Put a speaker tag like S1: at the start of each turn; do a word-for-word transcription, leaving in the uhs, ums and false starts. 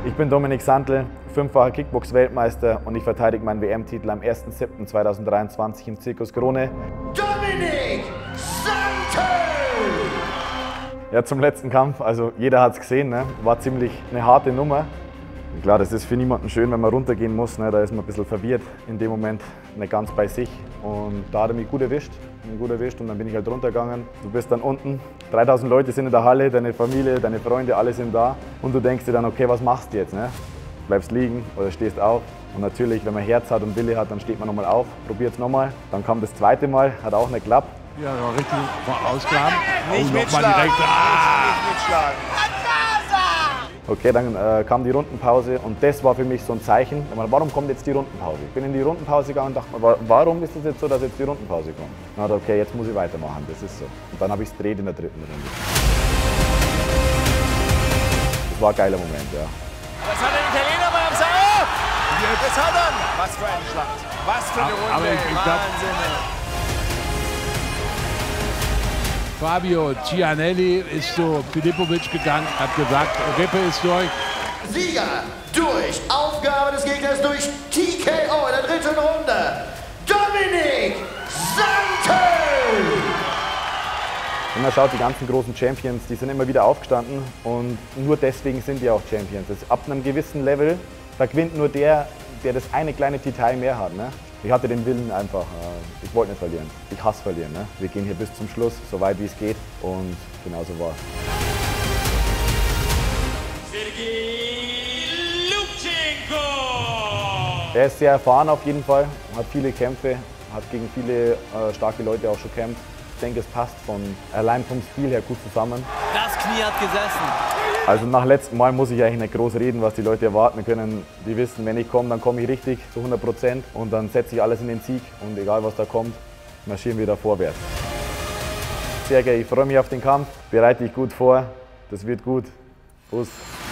S1: Ich bin Dominik Santl, fünffacher Kickbox-Weltmeister und ich verteidige meinen W M-Titel am ersten siebten zweitausenddreiundzwanzig im Zirkus Krone.
S2: Dominik Santl!
S1: Ja, zum letzten Kampf, also jeder hat es gesehen, ne? War ziemlich eine harte Nummer. Und klar, das ist für niemanden schön, wenn man runtergehen muss, ne? Da ist man ein bisschen verwirrt in dem Moment, nicht ganz bei sich. Und da hat er mich gut erwischt, mich gut erwischt und dann bin ich halt runtergegangen. Du bist dann unten, dreitausend Leute sind in der Halle, deine Familie, deine Freunde, alle sind da. Und du denkst dir dann, okay, was machst du jetzt? Ne? Bleibst liegen oder stehst auf. Und natürlich, wenn man Herz hat und Wille hat, dann steht man nochmal auf, probiert es nochmal. Dann kam das zweite Mal, hat auch nicht geklappt.
S3: Ja, war richtig ausgraben.
S2: Nicht
S3: oh,
S2: mitschlagen.
S3: direkt. Ah!
S2: Nicht mitschlagen.
S1: Okay, dann äh, kam die Rundenpause und das war für mich so ein Zeichen. Ich meine, warum kommt jetzt die Rundenpause? Ich bin in die Rundenpause gegangen und dachte mir, warum ist es jetzt so, dass jetzt die Rundenpause kommt? Und dann dachte, okay, jetzt muss ich weitermachen, das ist so. Und dann habe ich es gedreht in der dritten Runde. Das war ein geiler Moment, ja.
S2: Das hat der Italiener beim Sau! Das hat er! Was für ein Schlacht! Was für eine Runde!
S3: Aber ich, ich glaub,
S2: Wahnsinn!
S3: Fabio Cianelli ist zu Filipovic gegangen, hat gesagt, Rippe ist durch.
S2: Sieger durch Aufgabe des Gegners durch T K O in der dritten Runde. Dominik Santl!
S1: Wenn man schaut, die ganzen großen Champions, die sind immer wieder aufgestanden und nur deswegen sind die auch Champions. Das ab einem gewissen Level, da gewinnt nur der, der das eine kleine Detail mehr hat. Ne? Ich hatte den Willen einfach, ich wollte nicht verlieren. Ich hasse verlieren. Ne? Wir gehen hier bis zum Schluss, so weit wie es geht und genau so war es.
S4: Sergei Lubchenko!
S1: Er ist sehr erfahren auf jeden Fall, hat viele Kämpfe, hat gegen viele äh, starke Leute auch schon gekämpft. Ich denke, es passt von, allein vom Stil her gut zusammen.
S4: Das Knie hat gesessen.
S1: Also nach letztem Mal muss ich eigentlich nicht groß reden, was die Leute erwarten können. Die wissen, wenn ich komme, dann komme ich richtig zu hundert Prozent und dann setze ich alles in den Sieg und egal was da kommt, marschieren wir da vorwärts. Sergei, ich freue mich auf den Kampf, bereite dich gut vor, das wird gut. Us.